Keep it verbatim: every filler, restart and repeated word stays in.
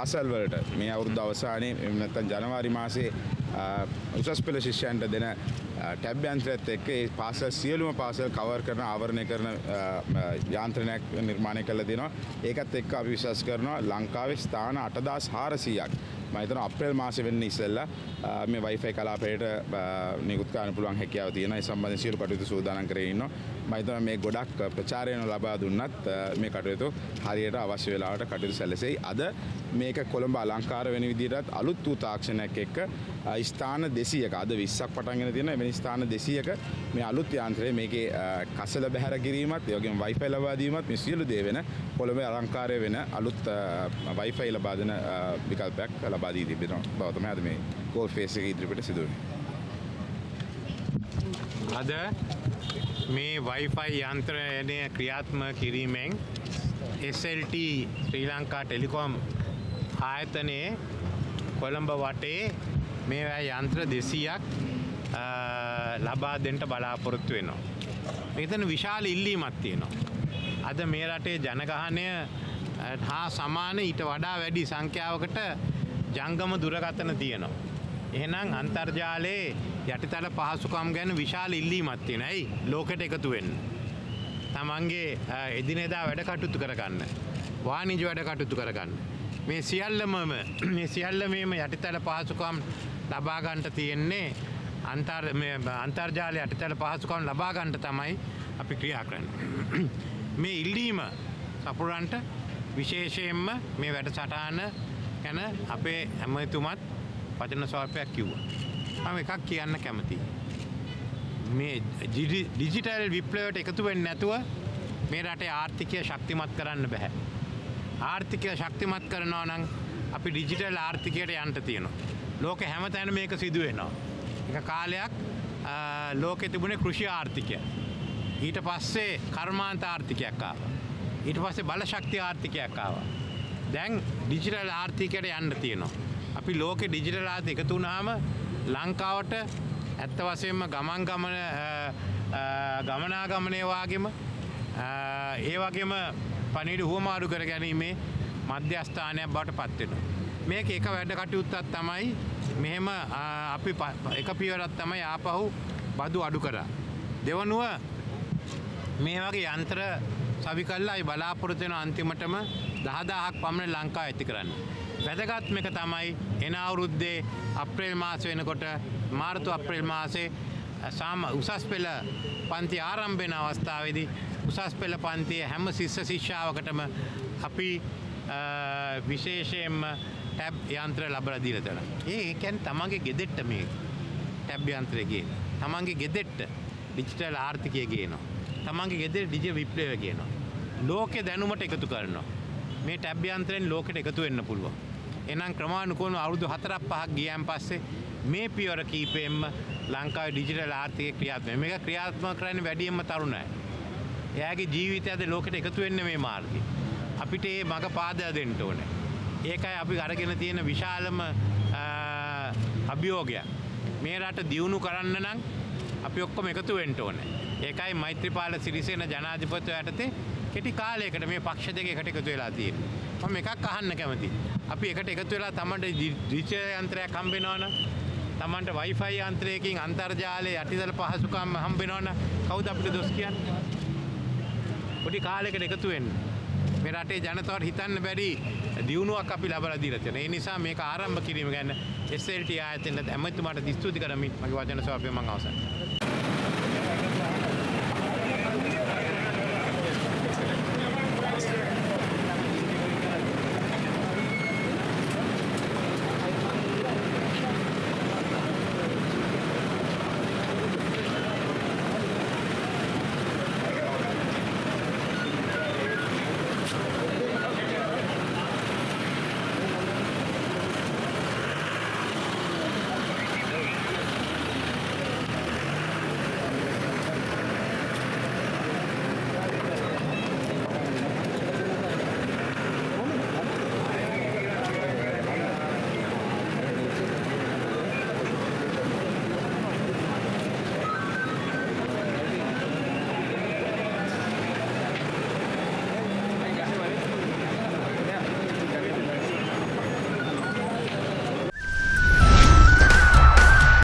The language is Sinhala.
පාසල් වලට මේ අවුරුදු අවසානයේ එහෙම නැත්නම් ජනවාරි මාසයේ උසස් පෙළ ශිෂ්‍යයන්ට දෙන ටැබ් යන්ත්‍රයත් එක්ක ඒ පාසල් සියලුම පාසල් කවර් කරන ආවරණය කරන යාන්ත්‍රණයක් නිර්මාණය කරලා දෙනවා. ඒකත් එක්ක අපි විශ්වාස කරනවා ලංකාවේ ස්ථාන අටදාස් හාරසීයක් මම හිතනවා අප්‍රේල් මාසෙ වෙන්න ඉස්සෙල්ලා මේ Wi-Fi කලාපයට නිකුත් කරන්න පුළුවන් හැකියාව තියෙනවා. ඒ සම්බන්ධයෙන් සියලු කටයුතු සූදානම් කරගෙන ඉන්නවා. මම හිතනවා මේ ගොඩක් ප්‍රචාරය ලබා දුන්නත් මේ කටයුතු හරියට අවශ්‍ය වෙලාවට කටයුතු සැලසෙයි. අද මේක කොළඹ අලංකාර වෙන විදිහටත් අලුත් වූ තාක්ෂණයක් එක්ක ස්ථාන දෙසීයක අද විස්සක් පටන් ගෙන තියෙන එවැනි ස්ථාන දෙසීයක මේ අලුත් යාන්ත්‍රය මේකේ කසල බැහැර කිරීමත් ඒ වගේම Wi-Fi ලබා දීමත් මේ සියලු දේ වෙන කොළඹ අලංකාරය වෙන අලුත් Wi-Fi ලබා දෙන විකල්පයක් ලබා දී තිබෙනවා බව තමයි අද මේ කෝල් ෆේස් එකේ ඉදිරිපිට සිදු වෙන්නේ. අද මේ Wi-Fi යන්ත්‍රය ක්‍රියාත්මක කිරීමෙන් S L T Sri Lanka telecom ආයතනයේ කොළඹ වටේ මේ යන්ත්‍ර දෙසීයක් ලබා දෙන්න බලාපොරොත්තු වෙනවා. මෙතන විශාල ඉල්ලීමක් තියෙනවා. අද මේ රටේ ජනගහනය හා සමාන ඊට වඩා වැඩි සංඛ්‍යාවකට ජංගම දුරකථන තියෙනවා. එහෙනම් අන්තර්ජාලයේ යටිතල පහසුකම් ගැන විශාල ඉල්ලීමක් තියෙනවා. ඇයි? ලෝකෙට එකතු වෙන්න. තමන්ගේ එදිනෙදා වැඩ කටයුතු කරගන්න. වාණිජ වැඩ කටයුතු කරගන්න. මේ සියල්ලම මේ සියල්ලම යටිතල පහසුකම් ලබා ගන්නට තියෙන්නේ අන්තර් මේ අන්තර්ජාලය යටිතල පහසුකම් ලබා ගන්නට තමයි අපි ක්‍රියා කරන්නේ. මේ ඉල්ලීම සපුරන්ට විශේෂයෙන්ම මේ වැඩසටහන ගැන අපේ ඇමතුමත් වචන ස්වල්පයක් කිව්වා. මම එකක් කියන්න කැමතියි. මේ ඩිජිටල් විප්ලවයට එකතු වෙන්නේ නැතුව මේ රටේ ආර්ථිකය ශක්තිමත් කරන්න බෑ. ආර්ථිකය ශක්තිමත් කරනවා නම් අපි ඩිජිටල් ආර්ථිකයට යන්න තියෙනවා. ලෝකෙ හැමතැනම මේක සිදු වෙනවා. එක කාලයක් ලෝකෙ තිබුණේ කෘෂි ආර්ථිකය. ඊට පස්සේ කර්මාන්ත ආර්ථිකයක් ආවා. ඊට පස්සේ බලශක්ති ආර්ථිකයක් ආවා. දැන් ඩිජිටල් ආර්ථිකයට යන්න තියෙනවා. අපි ලෝකෙ ඩිජිටල් ආර්ථික එකතු වුණාම ලංකාවට ඇත්ත වශයෙන්ම ගමන් ගමන ගමනාගමනය වාගෙම ඒ වගේම පණිවිඩ හුවමාරු කර ගැනීමේ මධ්‍යස්ථානයක් බවට පත් වෙනවා. මේක එක වැඩ කටයුත්තක් තමයි මෙහෙම අපි එක පියවරක් තමයි ආපහු බදු අඩු කරා. දෙවනුව මේ වගේ යන්ත්‍ර සවි කළායි බලාපොරොත්තු වෙන අන්තිමටම දහදාහක් පමණ ලංකාව ඇති කරන්න. වැදගත්ම එක තමයි එන අවුරුද්දේ අප්‍රේල් මාස වෙනකොට මාර්තු අප්‍රේල් මාසේ සාම උසස් පෙළ පන්ති ආරම්භ වෙන අවස්ථාවේදී උසස් පෙළ පන්තියේ හැම ශිෂ්‍ය ශිෂ්‍යාවකටම අපි විශේෂයෙන්ම ටැබ් යන්ත්‍ර ලබා දීලා තියෙනවා. ඒ කියන්නේ තමන්ගේ ගෙදෙට්ට මේ ටැබ් යන්ත්‍රය ගේන. තමන්ගේ ගෙදෙට්ට ඩිජිටල් ආර්ථිකය ගේනවා. තමන්ගේ ගෙදෙට්ට ඩිජිටල් විප්ලවය ගේනවා. ලෝකේ දැනුමට එකතු කරනවා. මේ ටැබ් යන්ත්‍රයෙන් ලෝකෙට එකතු වෙන්න පුළුවන්. එහෙනම් ක්‍රමානුකූලව අවුරුදු හතරක් පහක් ගියන් පස්සේ මේ පියවර කීපෙම ලංකාවේ ඩිජිටල් ආර්ථිකය ක්‍රියාත්මක. මේක ක්‍රියාත්මක කරන්නේ වැඩියෙන්ම තරුණයි. එයාගේ ජීවිතය අද ලෝකෙට එකතු වෙන්න මේ මාර්ගය. අපිට මේ මඟ පාදලා දෙන්න ඕනේ. ඒකයි අපි අරගෙන තියෙන විශාලම අභියෝගය. මේ රට දියුණු කරන්න නම් අපි ඔක්කොම එකතු වෙන්න ඕනේ. ඒකයි මෛත්‍රීපාල සිරිසේන ජනාධිපතිතුමා යටතේ කෙටි කාලයකට මේ පක්ෂ දෙක එකට එකතු වෙලා තියෙන්නේ. මම එකක් අහන්න කැමතියි. අපි එකට එකතු වෙලා තමන්ට ඩිජිටල් යන්ත්‍රයක් හම්බ වෙනවනම් තමන්ට Wi-Fi යන්ත්‍රයකින් අන්තර්ජාලයේ යටිතල පහසුකම් හම්බ වෙනවනම් කවුද අපිට දොස් කියන්නේ? පොඩි කාලයකට එකතු වෙන්න. මේ රටේ ජනතාවට හිතන්න බැරි දියුණුවක් අපි ලබා දීලා තියෙනවා. ඒ නිසා මේක ආරම්භ කිරීම ගැන S L T ආයතනයේ ඇමතුමාට ස්තුති කරමින් මගේ වචන සභාවේ මම අවසන්.